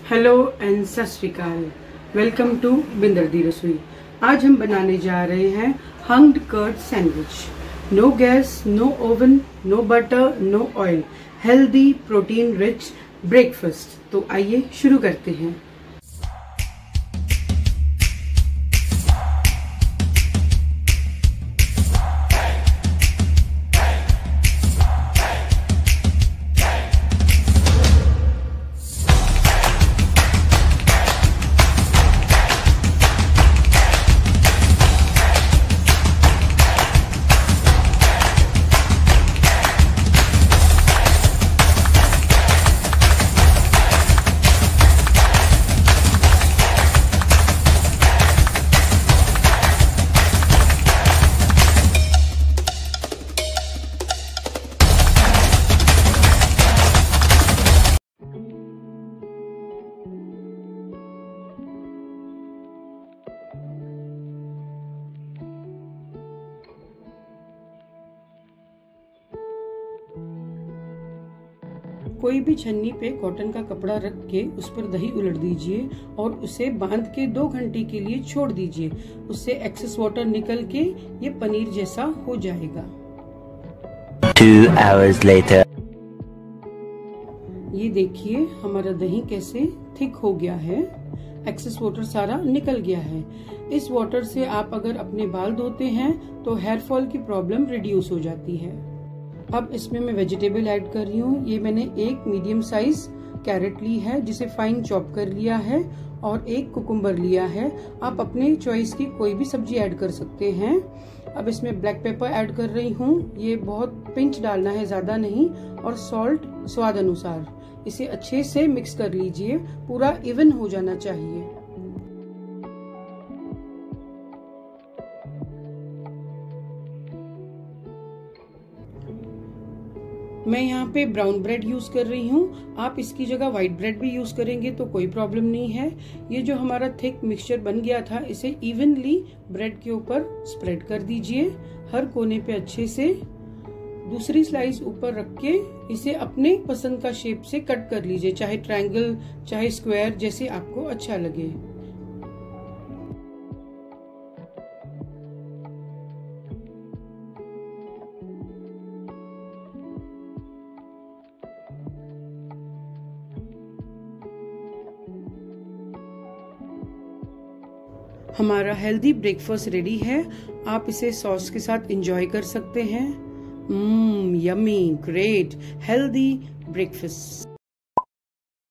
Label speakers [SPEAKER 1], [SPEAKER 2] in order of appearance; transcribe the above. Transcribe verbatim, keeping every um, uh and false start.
[SPEAKER 1] Hello and सत श्री अकाल। Welcome to Binder दी रसोई। आज हम बनाने जा रहे हैं hung curd sandwich. No gas, no oven, no butter, no oil, healthy protein rich breakfast. तो आइए शुरू करते हैं। कोई भी छन्नी पे कॉटन का कपड़ा रख के उस पर दही उलट दीजिए और उसे बांध के दो घंटे के लिए छोड़ दीजिए। उससे एक्सेस वाटर निकल के ये पनीर जैसा हो जाएगा।
[SPEAKER 2] Two hours later.
[SPEAKER 1] ये देखिए हमारा दही कैसे थिक हो गया है, एक्सेस वाटर सारा निकल गया है। इस वाटर से आप अगर अपने बाल धोते हैं तो हेयर फॉल की प्रॉब्लम रिड्यूस हो जाती है। अब इसमें मैं वेजिटेबल ऐड कर रही हूँ। ये मैंने एक मीडियम साइज कैरेट ली है जिसे फाइन चॉप कर लिया है और एक कुकुम्बर लिया है। आप अपने चॉइस की कोई भी सब्जी ऐड कर सकते हैं। अब इसमें ब्लैक पेपर ऐड कर रही हूँ। ये बहुत पिंच डालना है, ज्यादा नहीं, और सॉल्ट स्वाद अनुसार। इसे अच्छे से मिक्स कर लीजिए, पूरा इवन हो जाना चाहिए। मैं यहाँ पे ब्राउन ब्रेड यूज कर रही हूँ। आप इसकी जगह व्हाइट ब्रेड भी यूज करेंगे तो कोई प्रॉब्लम नहीं है। ये जो हमारा थिक मिक्सचर बन गया था, इसे इवनली ब्रेड के ऊपर स्प्रेड कर दीजिए, हर कोने पे अच्छे से। दूसरी स्लाइस ऊपर रख के इसे अपने पसंद का शेप से कट कर लीजिए, चाहे ट्रायंगल चाहे स्क्वायर, जैसे आपको अच्छा लगे। हमारा हेल्दी ब्रेकफास्ट रेडी है। आप इसे सॉस के साथ एंजॉय कर सकते हैं। मम्म, यम्मी, ग्रेट हेल्दी ब्रेकफास्ट।